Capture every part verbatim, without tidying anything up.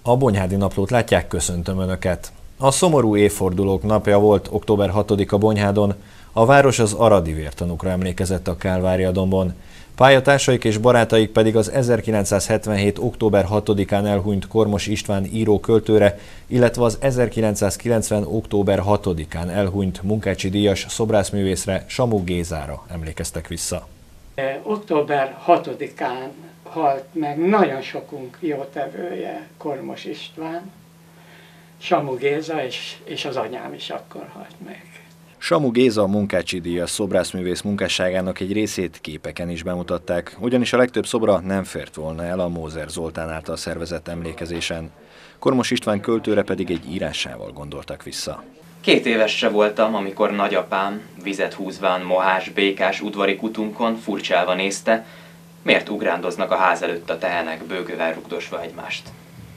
A Bonyhádi Naplót látják, köszöntöm Önöket! A szomorú évfordulók napja volt október hatodika Bonyhádon, a város az aradi vértanúkra emlékezett a Kálvária-dombon. Pályatársaik és barátaik pedig az ezerkilencszázhetvenhét október hatodikán elhunyt Kormos István író-költőre, illetve az ezerkilencszázkilencven október hatodikán elhunyt Munkácsi díjas szobrászművészre, Samu Gézára emlékeztek vissza. október hatodikán halt meg nagyon sokunk jótevője, Kormos István, Samu Géza, és, és az anyám is akkor halt meg. Samu Géza a Munkácsi díjas szobrászművész munkásságának egy részét képeken is bemutatták, ugyanis a legtöbb szobra nem fért volna el a Mózer Zoltán által szervezett emlékezésen. Kormos István költőre pedig egy írásával gondoltak vissza. Két éves se voltam, amikor nagyapám, vizet húzván mohás, békás udvari kutunkon furcsálva nézte, miért ugrándoznak a ház előtt a tehenek bőgővel rugdosva egymást.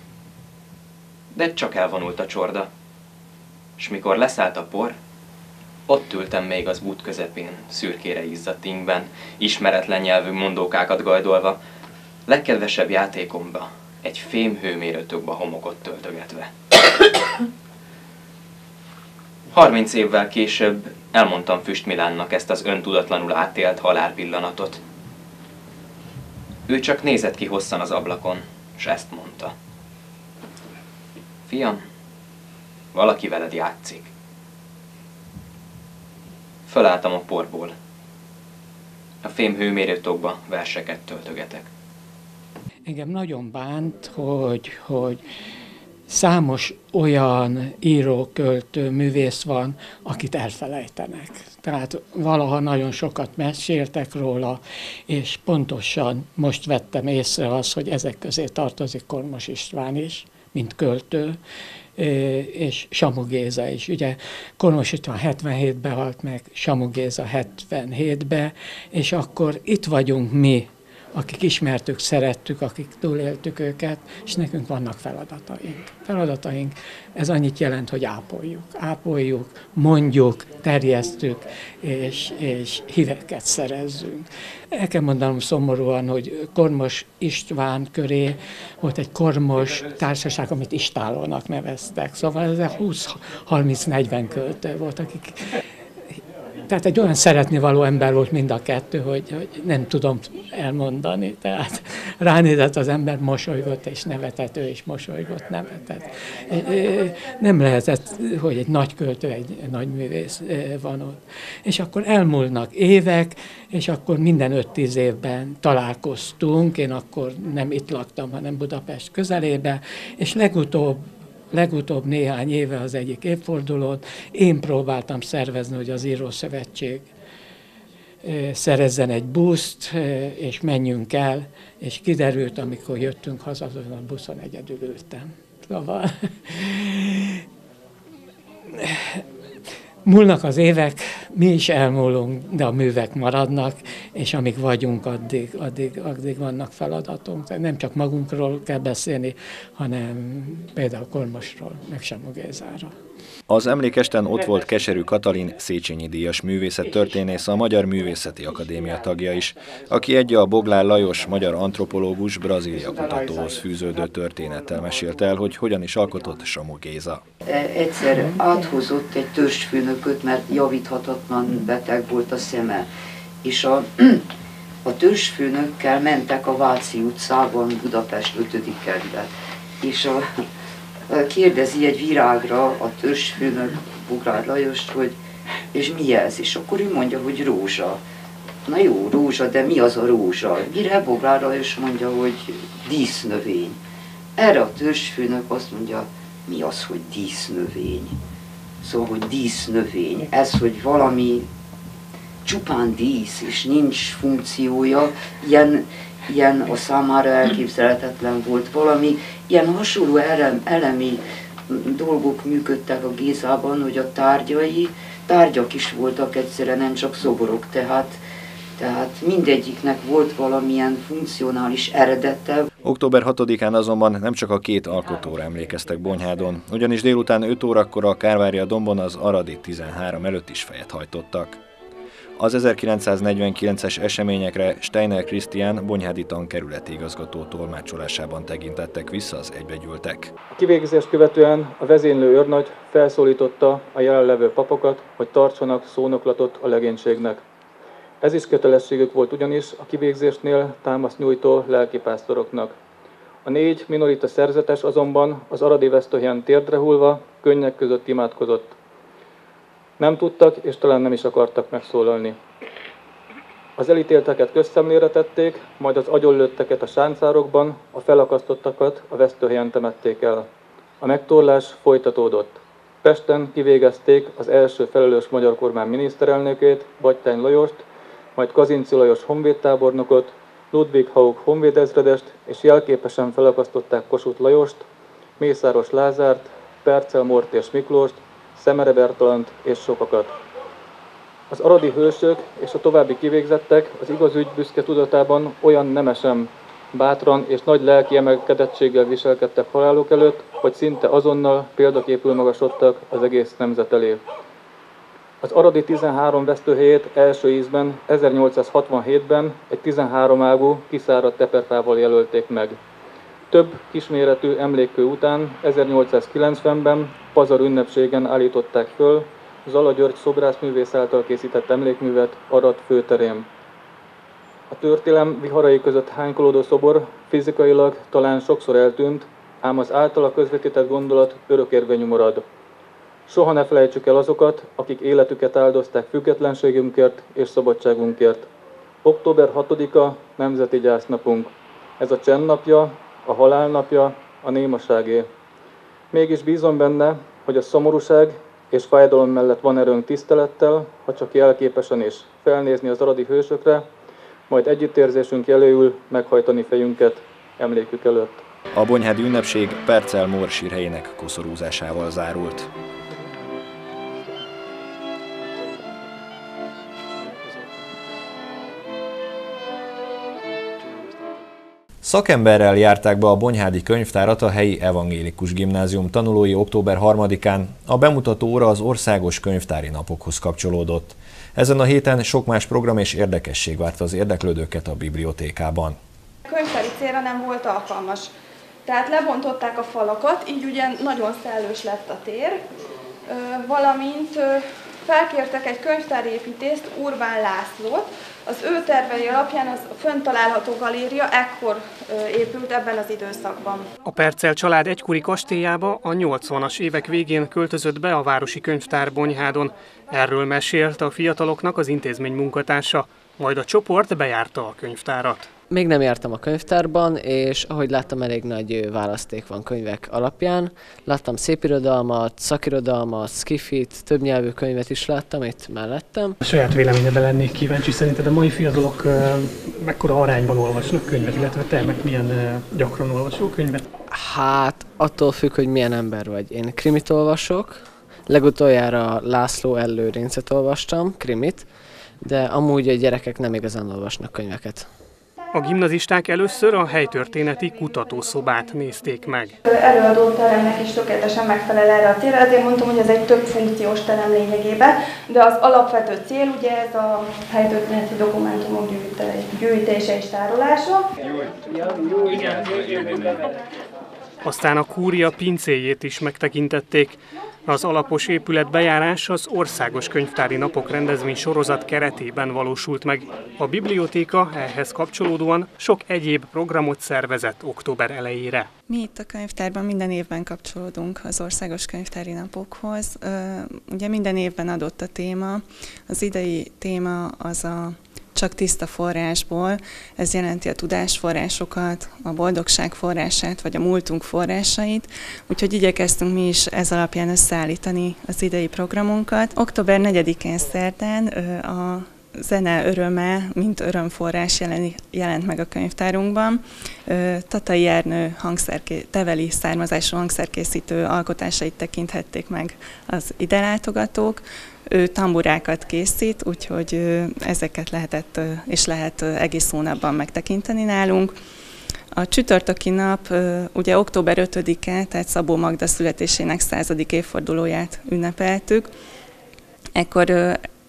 De csak elvonult a csorda, és mikor leszállt a por, ott ültem még az út közepén, szürkére izzadt ingben, ismeretlen nyelvű mondókákat gajdolva, legkedvesebb játékomba, egy fém hőmérőtokba homokot töltögetve. Harminc évvel később elmondtam Füst Milánnak ezt az öntudatlanul átélt halálpillanatot. Ő csak nézett ki hosszan az ablakon, s ezt mondta. Fiam, valaki veled játszik. Fölálltam a porból. A fém hőmérőtokba verseket töltögetek. Engem nagyon bánt, hogy, hogy számos olyan író, költő, művész van, akit elfelejtenek. Tehát valaha nagyon sokat meséltek róla, és pontosan most vettem észre azt, hogy ezek közé tartozik Kormos István is, mint költő, és Samu Géza is. Ugye Kormos István hetvenhétben halt meg, Samu Géza hetvenhétben, és akkor itt vagyunk mi, akik ismertük, szerettük, akik túléltük őket, és nekünk vannak feladataink. Feladataink, ez annyit jelent, hogy ápoljuk. Ápoljuk, mondjuk, terjesztük, és, és híveket szerezzünk. El kell mondanom szomorúan, hogy Kormos István köré volt egy kormos társaság, amit istálónak neveztek. Szóval ez húsz-harminc-negyven költő volt, akik... Tehát egy olyan szeretnivaló ember volt mind a kettő, hogy, hogy nem tudom elmondani. Tehát ránézett az ember, mosolygott és nevetett, ő is mosolygott, nevetett. Nem lehetett, hogy egy nagy költő, egy nagy művész van ott. És akkor elmúlnak évek, és akkor minden öt-tíz évben találkoztunk. Én akkor nem itt laktam, hanem Budapest közelében, és legutóbb Legutóbb néhány éve az egyik évfordulót én próbáltam szervezni, hogy az Írószövetség szerezzen egy buszt, és menjünk el, és kiderült, amikor jöttünk haza, azon a buszon egyedül ültem. Szóval múlnak az évek, mi is elmúlunk, de a művek maradnak, és amíg vagyunk, addig, addig, addig vannak feladatunk. Tehát nem csak magunkról kell beszélni, hanem például Kormosról, meg Samu Gézára. Az emlékesten ott volt Keserű Katalin, Széchenyi díjas művészettörténész, a Magyar Művészeti Akadémia tagja is, aki egy a Boglár Lajos, magyar antropológus, Brazília kutatóhoz fűződő történettel mesélt el, hogy hogyan is alkotott Samu Géza. Egyszer áthozott egy törzsfőnököt, mert javíthatatlan beteg volt a szeme, és a, a törzsfőnökkel mentek a Váci utcában, Budapest ötödik kerület, és a kérdezi egy virágra a törzsfőnök, Boglár Lajost, hogy és mi ez? És akkor ő mondja, hogy rózsa. Na jó, rózsa, de mi az a rózsa? Mire Boglár Lajos mondja, hogy dísznövény. Erre a törzsfőnök azt mondja, mi az, hogy dísznövény? Szóval, hogy dísznövény. Ez, hogy valami csupán dísz, és nincs funkciója, ilyen, ilyen a számára elképzelhetetlen volt. Valami ilyen hasonló elem, elemi dolgok működtek a Gézában, hogy a tárgyai, tárgyak is voltak egyszerűen, nem csak szoborok, tehát, tehát mindegyiknek volt valamilyen funkcionális eredete. október hatodikán azonban nem csak a két alkotóra emlékeztek Bonyhádon, ugyanis délután öt órakor a Kálvária-dombon az aradi tizenhárom előtt is fejet hajtottak. Az ezerkilencszáznegyvenkilences eseményekre Steiner Krisztián bonyhádi tankerületi igazgató tolmácsolásában tekintettek vissza az egybegyűltek. A kivégzést követően a vezénylő őrnagy felszólította a jelenlevő papokat, hogy tartsanak szónoklatot a legénységnek. Ez is kötelességük volt ugyanis a kivégzésnél támaszt nyújtó lelkipásztoroknak. A négy minorita szerzetes azonban az aradi vesztőhelyen térdre hullva, könnyek között imádkozott. Nem tudtak és talán nem is akartak megszólalni. Az elítélteket közszemlére tették, majd az agyonlőtteket a sáncárokban, a felakasztottakat a vesztőhelyen temették el. A megtorlás folytatódott. Pesten kivégezték az első felelős magyar kormány miniszterelnökét, Batthyány Lajost, majd Kazinczy Lajos honvédtábornokot, Ludwig Haug honvédezredest, és jelképesen felakasztották Kossuth Lajost, Mészáros Lázárt, Percel Mortés Miklóst, Szemere Bertalant és sokakat. Az aradi hősök és a további kivégzettek az igaz ügy büszke tudatában olyan nemesen, bátran és nagy lelki emelkedettséggel viselkedtek haláluk előtt, hogy szinte azonnal példaképül magasodtak az egész nemzet elé. Az aradi tizenhárom vesztőhelyét első ízben ezernyolcszázhatvanhétben egy tizenhárom ágú kiszáradt teperfával jelölték meg. Több kisméretű emlékkő után ezernyolcszázkilencvenben Pazar ünnepségen állították föl Zala György szobrászművész által készített emlékművet Arad főterén. A történelem viharai között hánykolódó szobor fizikailag talán sokszor eltűnt, ám az általa közvetített gondolat örökérvényű marad. Soha ne felejtsük el azokat, akik életüket áldozták függetlenségünkért és szabadságunkért. október hatodika nemzeti gyásznapunk. Ez a csendnapja, a halálnapja, a némaságé. Mégis bízom benne, hogy a szomorúság és fájdalom mellett van erőnk tisztelettel, ha csak jelképesen is, felnézni az aradi hősökre, majd együttérzésünk jeléül meghajtani fejünket emlékük előtt. A bonyhádi ünnepség Percel Mór sírhelyének koszorúzásával zárult. Szakemberrel járták be a bonyhádi könyvtárat a helyi evangélikus gimnázium tanulói október harmadikán. A bemutató óra az országos könyvtári napokhoz kapcsolódott. Ezen a héten sok más program és érdekesség várta az érdeklődőket a bibliotékában. A könyvtári célra nem volt alkalmas. Tehát lebontották a falakat, így ugye nagyon szellős lett a tér, valamint felkértek egy könyvtárépítést, Urbán Lászlót. Az ő tervei alapján az fönn található galéria ekkor épült ebben az időszakban. A Percel család egykori kastélyába a nyolcvanas évek végén költözött be a városi könyvtár Bonyhádon. Erről mesélt a fiataloknak az intézmény munkatársa, majd a csoport bejárta a könyvtárat. Még nem jártam a könyvtárban, és ahogy láttam, elég nagy választék van könyvek alapján. Láttam szépirodalmat, szakirodalmat, skifit, többnyelvű könyvet is láttam itt mellettem. A saját véleményedben lennék kíváncsi, szerinted a mai fiatalok mekkora arányban olvasnak könyvet, illetve te meg milyen gyakran olvasol könyvet? Hát attól függ, hogy milyen ember vagy. Én krimit olvasok, legutoljára László Ellőrincet olvastam, krimit, de amúgy a gyerekek nem igazán olvasnak könyveket. A gimnazisták először a helytörténeti kutatószobát nézték meg. Előadó teremnek is tökéletesen megfelel erre a térre, ezért mondtam, hogy ez egy több funkciós terem lényegében, de az alapvető cél ugye ez a helytörténeti dokumentumok gyűjtése és tárolása. Aztán a kúria pincéjét is megtekintették. Az alapos épületbejárás az Országos Könyvtári Napok rendezvény sorozat keretében valósult meg. A bibliotéka ehhez kapcsolódóan sok egyéb programot szervezett október elejére. Mi itt a könyvtárban minden évben kapcsolódunk az Országos Könyvtári Napokhoz. Ugye minden évben adott a téma. Az idei téma az a csak tiszta forrásból, ez jelenti a tudásforrásokat, a boldogság forrását, vagy a múltunk forrásait, úgyhogy igyekeztünk mi is ez alapján összeállítani az idei programunkat. október negyedikén szerdán a zene öröme, mint örömforrás jelent meg a könyvtárunkban. Tatai Ernő hangszerké, teveli származású hangszerkészítő alkotásait tekinthették meg az ide látogatók. Ő tamburákat készít, úgyhogy ezeket lehetett és lehet egész hónapban megtekinteni nálunk. A csütörtöki nap ugye október ötödike, tehát Szabó Magda születésének századik évfordulóját ünnepeltük. Ekkor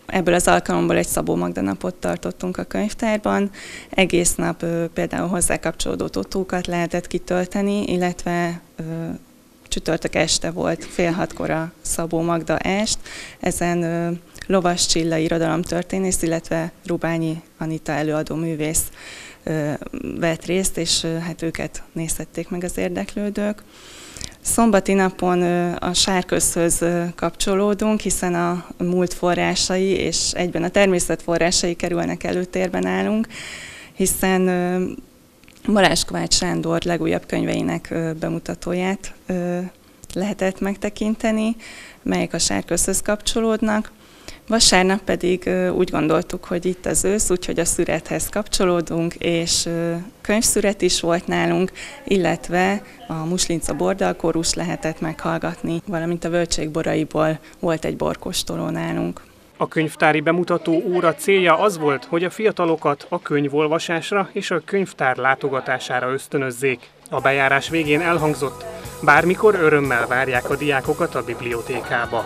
Ebből az alkalomból egy Szabó Magda napot tartottunk a könyvtárban. Egész nap ö, például hozzá kapcsolódó totókat lehetett kitölteni, illetve ö, csütörtök este volt fél hatkor a Szabó Magda est. Ezen ö, Lovas Csilla irodalomtörténész, illetve Rubányi Anita előadó művész ö, vett részt, és ö, hát őket nézhették meg az érdeklődők. Szombati napon a Sárközhöz kapcsolódunk, hiszen a múlt forrásai és egyben a természet forrásai kerülnek előtérben állunk, hiszen Balázs Kovács Sándor legújabb könyveinek bemutatóját lehetett megtekinteni, melyek a Sárközhöz kapcsolódnak. Vasárnap pedig úgy gondoltuk, hogy itt az ősz, úgyhogy a szürethez kapcsolódunk, és könyvszüret is volt nálunk, illetve a Muslinca bordalkórust lehetett meghallgatni, valamint a Völtség boraiból volt egy borkóstoló nálunk. A könyvtári bemutató óra célja az volt, hogy a fiatalokat a könyvolvasásra és a könyvtár látogatására ösztönözzék. A bejárás végén elhangzott, bármikor örömmel várják a diákokat a bibliotékába.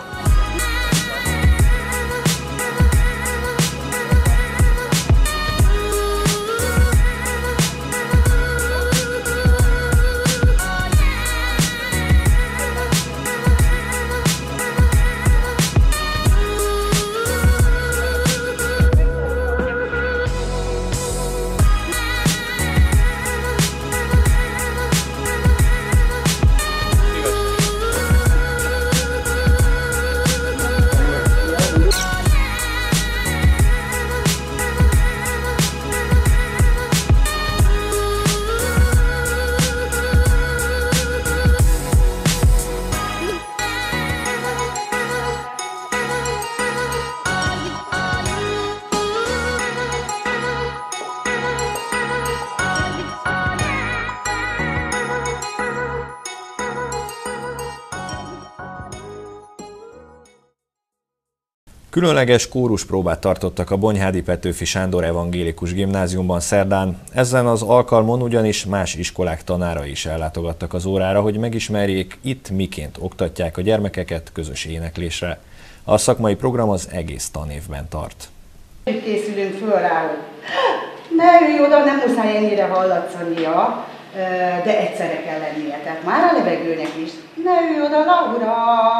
Különleges kóruspróbát tartottak a Bonyhádi Petőfi Sándor Evangélikus Gimnáziumban szerdán. Ezen az alkalmon ugyanis más iskolák tanárai is ellátogattak az órára, hogy megismerjék, itt miként oktatják a gyermekeket közös éneklésre. A szakmai program az egész tanévben tart. Készülünk föl rá, hogy ne ülj oda, nem muszáj ennyire hallatszania, de egyszerre kell lennie. Tehát már a levegőnek is. Ne ülj oda, Laura!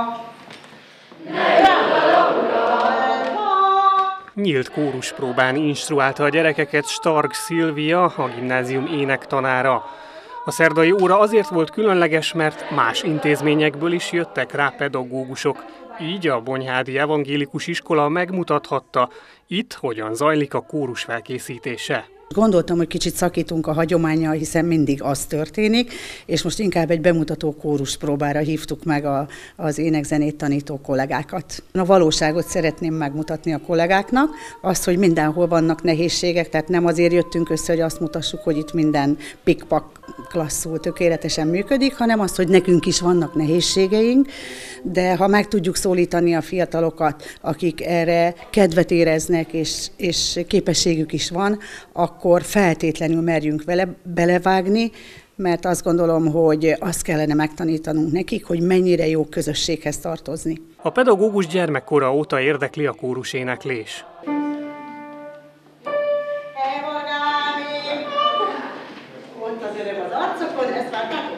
Nyílt kóruspróbán instruálta a gyerekeket Stark Szilvia, a gimnázium énektanára. A szerdai óra azért volt különleges, mert más intézményekből is jöttek rá pedagógusok. Így a Bonyhádi Evangélikus Iskola megmutathatta, itt hogyan zajlik a kórus felkészítése. Gondoltam, hogy kicsit szakítunk a hagyománnyal, hiszen mindig az történik, és most inkább egy bemutató kóruspróbára hívtuk meg a, az énekzenét tanító kollégákat. A valóságot szeretném megmutatni a kollégáknak, azt, hogy mindenhol vannak nehézségek, tehát nem azért jöttünk össze, hogy azt mutassuk, hogy itt minden pikpak klasszul, tökéletesen működik, hanem azt, hogy nekünk is vannak nehézségeink, de ha meg tudjuk szólítani a fiatalokat, akik erre kedvet éreznek, és, és képességük is van, akkor feltétlenül merjünk vele belevágni, mert azt gondolom, hogy azt kellene megtanítanunk nekik, hogy mennyire jó közösséghez tartozni. A pedagógus gyermekkora óta érdekli a kóruséneklés. Ott az öröm az arcokon, ezt vártátok?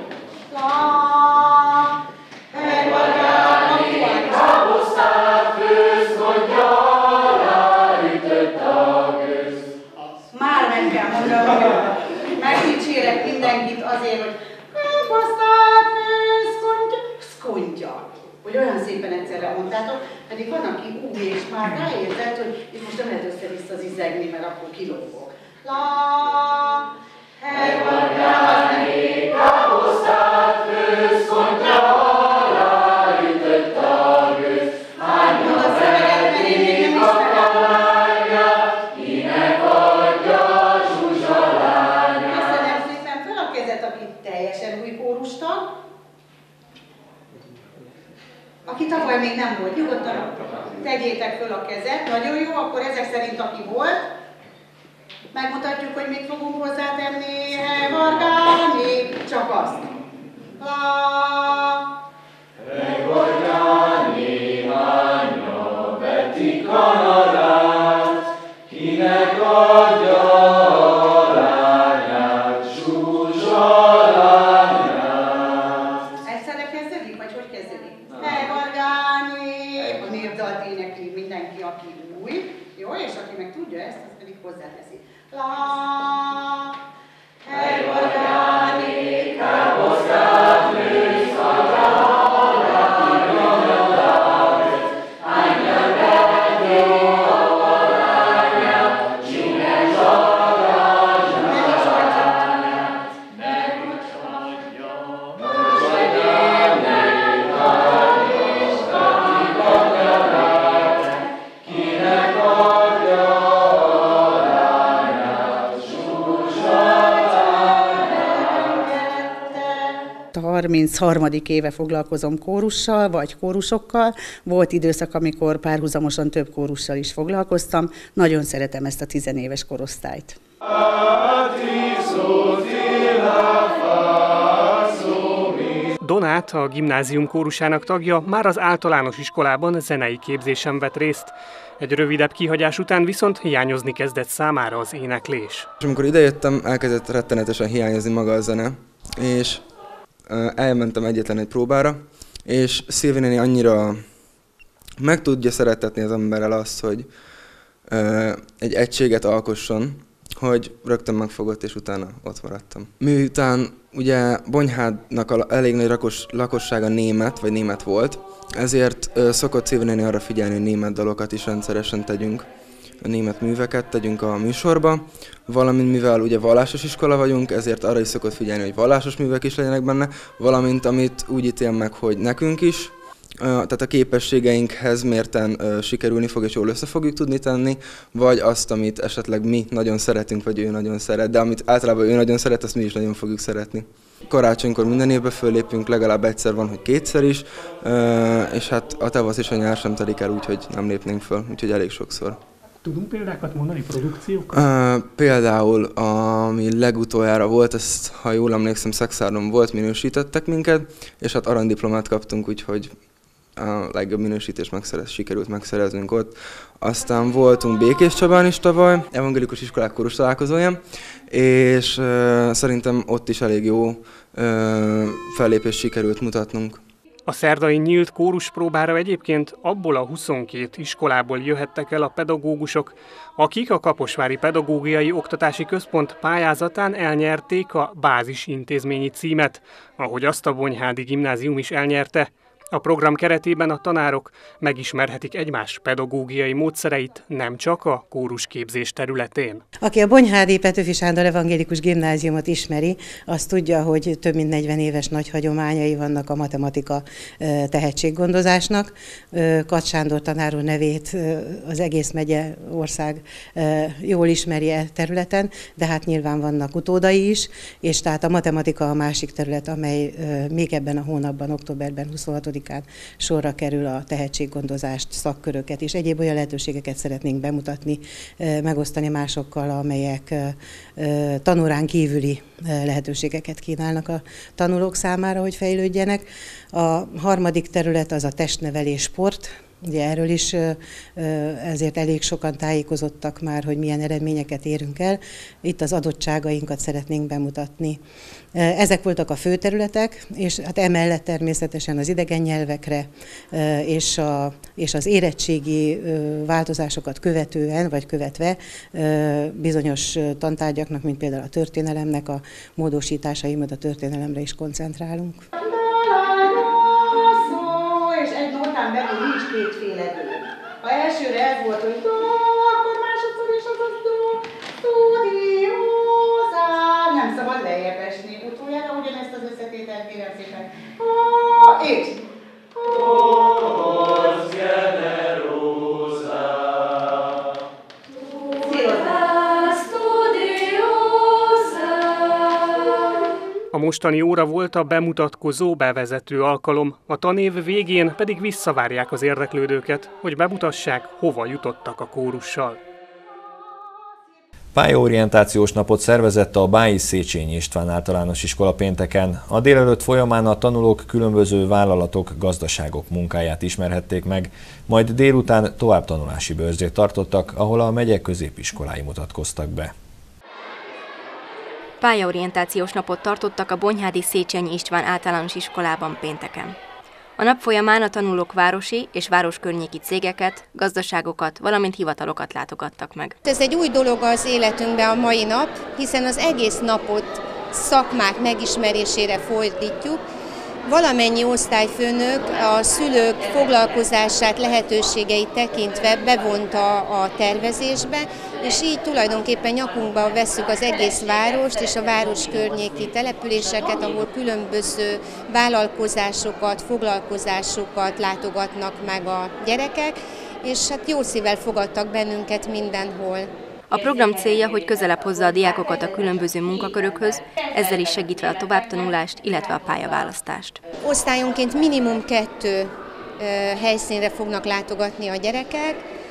Már meg kell mondanom, hogy megdicsérek mindenkit azért, hogy káposztát főz, szkontya, szkontya. Hogy olyan szépen egyszerre mondtátok, pedig van, aki úgy és már ráérzett, hogy itt most nem lehet össze-vissza zizegni, mert akkor kilógok. La, hervargáni, káposztát főz, szkontya, ráütött a gőz. Hányod a szöveget, mert én még nem ismerem. Kinek adja Zsuzsa lánya. Köszönöm szépen, föl a kezet, aki teljesen új kórustag. Aki tavaly még nem volt, nyugodtan tegyétek föl a kezet. Nagyon jó, akkor ezek szerint aki volt. Megmutatjuk, hogy mit fogunk hozzátenni. Hevargálni, csak azt. La. Hevargálni, lánya, Beti Kanada. hozzáteszi. La, hely vagáni, káposztát lősz, harmincharmadik éve foglalkozom kórussal, vagy kórusokkal. Volt időszak, amikor párhuzamosan több kórussal is foglalkoztam. Nagyon szeretem ezt a tizenéves korosztályt. Donát, a gimnázium kórusának tagja, már az általános iskolában zenei képzésen vett részt. Egy rövidebb kihagyás után viszont hiányozni kezdett számára az éneklés. És amikor idejöttem, elkezdett rettenetesen hiányozni maga a zene, és elmentem egyetlen egy próbára, és Szilvi néni annyira meg tudja szeretetni az emberrel azt, hogy egy egységet alkosson, hogy rögtön megfogott, és utána ott maradtam. Miután ugye Bonyhádnak elég nagy lakos, lakossága német, vagy német volt, ezért szokott Szilvi néni arra figyelni, hogy német dalokat is rendszeresen tegyünk, a német műveket tegyünk a műsorba, valamint mivel ugye vallásos iskola vagyunk, ezért arra is szokott figyelni, hogy vallásos művek is legyenek benne, valamint amit úgy ítél meg, hogy nekünk is, tehát a képességeinkhez mérten sikerülni fog és jól össze fogjuk tudni tenni, vagy azt, amit esetleg mi nagyon szeretünk, vagy ő nagyon szeret, de amit általában ő nagyon szeret, azt mi is nagyon fogjuk szeretni. Karácsonykor minden évben föllépünk, legalább egyszer van, hogy kétszer is, és hát a tavasz és a nyár sem telik el úgy, hogy nem lépnénk föl, úgyhogy elég sokszor. Tudunk példákat mondani, produkciókat? Uh, például, ami legutoljára volt, ezt, ha jól emlékszem, Szexárdon volt, minősítettek minket, és hát aranydiplomát kaptunk, úgyhogy a legjobb minősítést megszerez, sikerült megszereznünk ott. Aztán voltunk Békés Csabán is tavaly, evangélikus iskolák kórus találkozója, és uh, szerintem ott is elég jó uh, fellépést sikerült mutatnunk. A szerdai nyílt kóruspróbára egyébként abból a huszonkét iskolából jöhettek el a pedagógusok, akik a Kaposvári Pedagógiai Oktatási Központ pályázatán elnyerték a bázis intézményi címet, ahogy azt a Bonyhádi Gimnázium is elnyerte. A program keretében a tanárok megismerhetik egymás pedagógiai módszereit nem csak a kórusképzés területén. Aki a Bonyhádi Petőfi Sándor Evangélikus Gimnáziumot ismeri, az tudja, hogy több mint negyven éves nagy hagyományai vannak a matematika tehetséggondozásnak. Kacs Sándor tanár úr nevét az egész megye ország jól ismeri e területen, de hát nyilván vannak utódai is, és tehát a matematika a másik terület, amely még ebben a hónapban, októberben huszonhatodikán sorra kerül a tehetséggondozást, szakköröket és egyéb olyan lehetőségeket szeretnénk bemutatni, megosztani másokkal, amelyek tanórán kívüli lehetőségeket kínálnak a tanulók számára, hogy fejlődjenek. A harmadik terület az a testnevelés, sport. Ugye erről is ezért elég sokan tájékozottak már, hogy milyen eredményeket érünk el. Itt az adottságainkat szeretnénk bemutatni. Ezek voltak a fő területek, és hát emellett természetesen az idegen nyelvekre és, a, és az érettségi változásokat követően, vagy követve bizonyos tantárgyaknak, mint például a történelemnek a módosításaimat, a történelemre is koncentrálunk. Belül nincs kétféle dó. Ha elsőre ez volt, hogy do, akkor másodszor is az az do, do, di, rosa. Nem szabad lejjebb esni. Utoljára ugyanezt az összetételt kérem szépen. Ó, és. Os generosa. A mostani óra volt a bemutatkozó bevezető alkalom, a tanév végén pedig visszavárják az érdeklődőket, hogy bemutassák, hova jutottak a kórussal. Pályaorientációs napot szervezett a Báji Széchenyi István Általános Iskola pénteken. A délelőtt folyamán a tanulók különböző vállalatok, gazdaságok munkáját ismerhették meg, majd délután továbbtanulási bőrzét tartottak, ahol a megye középiskolái mutatkoztak be. Pályaorientációs napot tartottak a Bonyhádi Széchenyi István Általános Iskolában pénteken. A nap folyamán a tanulók városi és városkörnyéki cégeket, gazdaságokat, valamint hivatalokat látogattak meg. Ez egy új dolog az életünkben a mai nap, hiszen az egész napot szakmák megismerésére fordítjuk. Valamennyi osztályfőnök a szülők foglalkozását, lehetőségeit tekintve bevonta a tervezésbe, és így tulajdonképpen nyakunkba vesszük az egész várost és a város környéki településeket, ahol különböző vállalkozásokat, foglalkozásokat látogatnak meg a gyerekek, és hát jó szívvel fogadtak bennünket mindenhol. A program célja, hogy közelebb hozza a diákokat a különböző munkakörökhöz, ezzel is segítve a továbbtanulást, illetve a pályaválasztást. Osztályonként minimum kettő helyszínre fognak látogatni a gyerekek,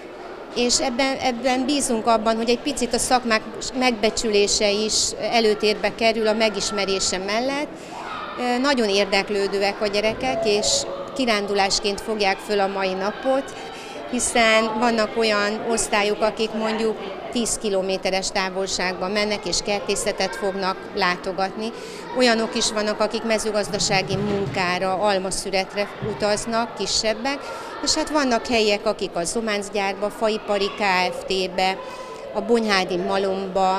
és ebben, ebben bízunk abban, hogy egy picit a szakmák megbecsülése is előtérbe kerül a megismerése mellett. Nagyon érdeklődőek a gyerekek, és kirándulásként fogják föl a mai napot, hiszen vannak olyan osztályok, akik mondjuk tíz kilométeres távolságban mennek és kertészetet fognak látogatni. Olyanok is vannak, akik mezőgazdasági munkára, almaszüretre utaznak, kisebbek, és hát vannak helyiek, akik a Zománcgyárba, Faipari Kft-be, a Bonyhádi Malomba,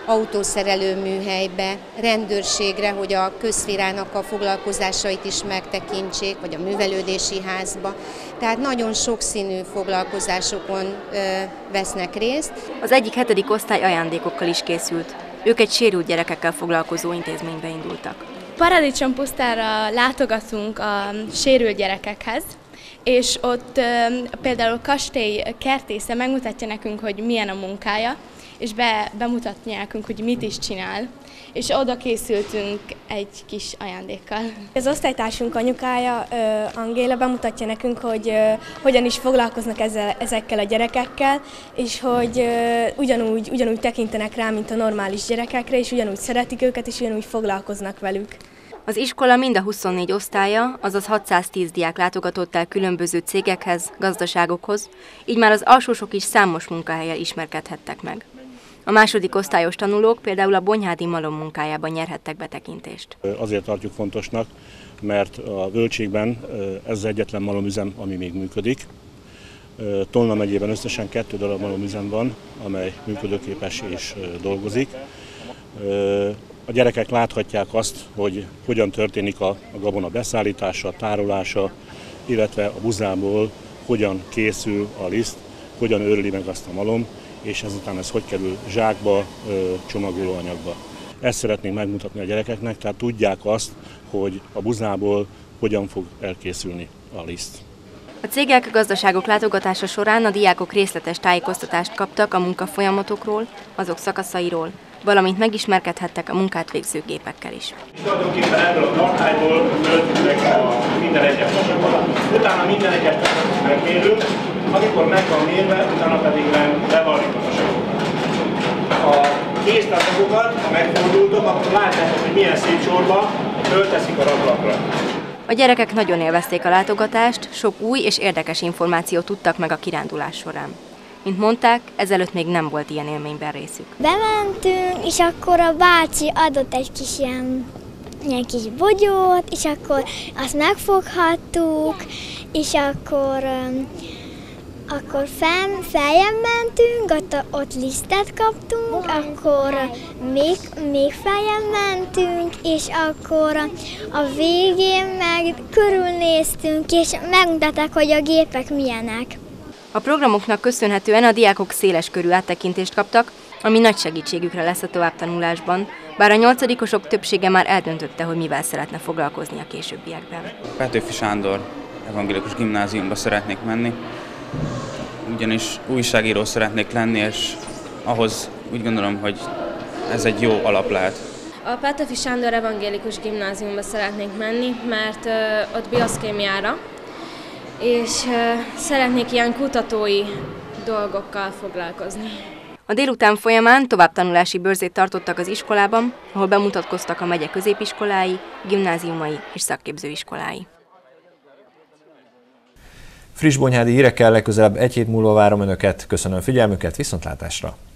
autószerelőműhelybe, rendőrségre, hogy a közszférának a foglalkozásait is megtekintsék, vagy a művelődési házba. Tehát nagyon sokszínű foglalkozásokon ö, vesznek részt. Az egyik hetedik osztály ajándékokkal is készült. Ők egy sérült gyerekekkel foglalkozó intézménybe indultak. Paradicsom pusztára látogatunk a sérült gyerekekhez, és ott ö, például a kastély kertésze megmutatja nekünk, hogy milyen a munkája, és be, bemutatni nekünk, hogy mit is csinál, és oda készültünk egy kis ajándékkal. Az osztálytársunk anyukája, Angéla, bemutatja nekünk, hogy hogyan is foglalkoznak ezzel, ezekkel a gyerekekkel, és hogy ugyanúgy, ugyanúgy tekintenek rá, mint a normális gyerekekre, és ugyanúgy szeretik őket, és ugyanúgy foglalkoznak velük. Az iskola mind a huszonnégy osztálya, azaz hatszáztíz diák látogatott el különböző cégekhez, gazdaságokhoz, így már az alsósok is számos munkahellyel ismerkedhettek meg. A második osztályos tanulók például a Bonyhádi Malom munkájában nyerhettek betekintést. Azért tartjuk fontosnak, mert a Völgységben ez az egyetlen malomüzem, ami még működik. Tolna megyében összesen kettő darab malomüzem van, amely működőképes és dolgozik. A gyerekek láthatják azt, hogy hogyan történik a gabona beszállítása, a tárolása, illetve a buzából hogyan készül a liszt, hogyan őrli meg azt a malom, és ezután ez hogy kerül zsákba, csomagolóanyagba. Ezt szeretnénk megmutatni a gyerekeknek, tehát tudják azt, hogy a buzából hogyan fog elkészülni a liszt. A cégek, gazdaságok látogatása során a diákok részletes tájékoztatást kaptak a munkafolyamatokról, azok szakaszairól, valamint megismerkedhettek a munkát végző gépekkel is. És tulajdonképpen ebből a tartályból töltjük meg a minden egyes tasagot, utána minden egyes tasagot megmérünk, amikor meg van mérve, utána pedig levarjuk a tasagokat. A kéztasagokat, ha megfordultok, akkor látjátok, hogy milyen szép sorba fölteszik a raklapra. A gyerekek nagyon élvezték a látogatást, sok új és érdekes információt tudtak meg a kirándulás során. Mint mondták, ezelőtt még nem volt ilyen élményben részük. Bementünk, és akkor a bácsi adott egy kis ilyen, ilyen kis bogyót, és akkor azt megfoghattuk, és akkor, akkor fel, feljebb mentünk, ott, ott lisztet kaptunk, akkor még, még feljebb mentünk, és akkor a végén meg körülnéztünk, és megmutatták, hogy a gépek milyenek. A programoknak köszönhetően a diákok széles körű áttekintést kaptak, ami nagy segítségükre lesz a továbbtanulásban, bár a nyolcadikosok többsége már eldöntötte, hogy mivel szeretne foglalkozni a későbbiekben. Petőfi Sándor Evangélikus Gimnáziumba szeretnék menni, ugyanis újságíró szeretnék lenni, és ahhoz úgy gondolom, hogy ez egy jó alap lehet. A Petőfi Sándor Evangélikus Gimnáziumba szeretnék menni, mert uh, ott bioszkémiára, és uh, szeretnék ilyen kutatói dolgokkal foglalkozni. A délután folyamán továbbtanulási bőrzét tartottak az iskolában, ahol bemutatkoztak a megye középiskolái, gimnáziumai és szakképzőiskolái. Friss bonyhádi hírekkel legközelebb egy hét múlva várom Önöket. Köszönöm figyelmüket, viszontlátásra!